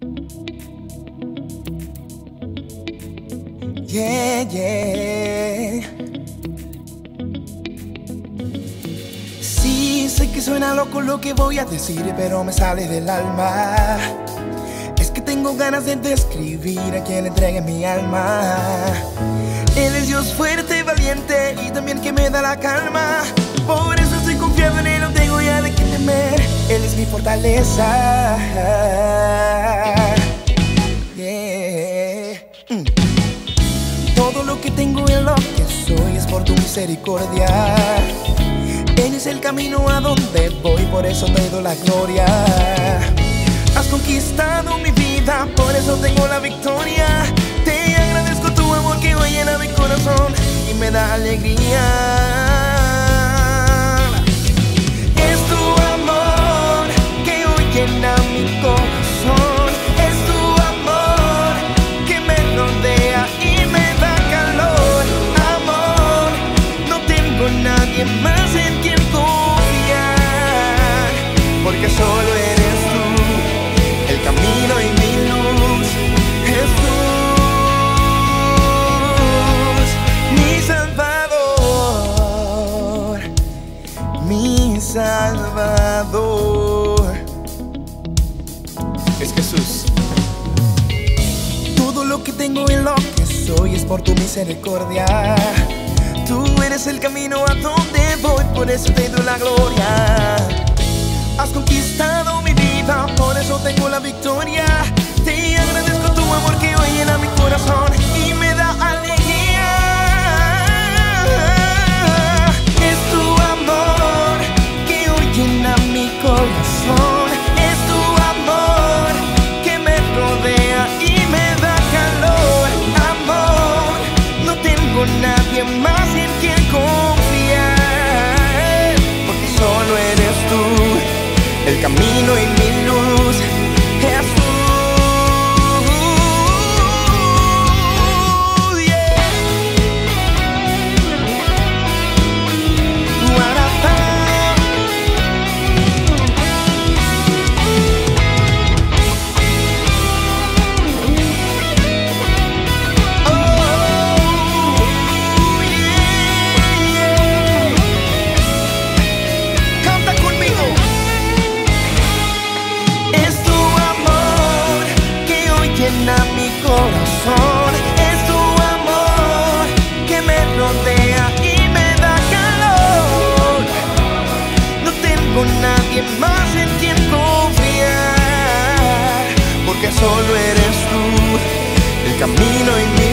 Yeah, yeah. Sí, sé que suena loco lo que voy a decir, pero me sale del alma. Es que tengo ganas de describir a quien le entregue mi alma. Él es Dios fuerte y valiente y también que me da la calma. Por eso estoy confiado en él, no tengo ya de qué temer. Él es mi fortaleza. Yeah. Todo lo que tengo y lo que soy es por tu misericordia. Él es el camino a donde voy, por eso te doy la gloria. Has conquistado mi vida, por eso tengo la victoria. Te agradezco tu amor que hoy llena mi corazón y me da alegría. Es tu amor que hoy llena mi corazón. Es tu amor que me rodea y me da calor. Amor, no tengo nadie más en quien confiar, porque solo eres tú, el camino y mi luz. Jesús, mi Salvador, mi Salvador. Es Jesús. Todo lo que tengo y lo que soy es por tu misericordia. Tú eres el camino a donde voy, por eso te doy la gloria. Has conquistado mi vida, por eso tengo la victoria. Te agradezco tu amor que hoy llena mi corazón y me da alegría. Es tu amor que hoy llena mi corazón. Es tu amor que me rodea y me da calor. Amor, no tengo nadie más en quien confiar, porque solo eres tú, el camino y mi luz. Jesús, yeah. Guarapá. Oh, yeah. Canta conmigo. Es tu amor que hoy llena mi corazón. Es tu amor que me rodea y me da calor. No tengo nadie más en quien confiar, porque solo eres tú, el camino y mi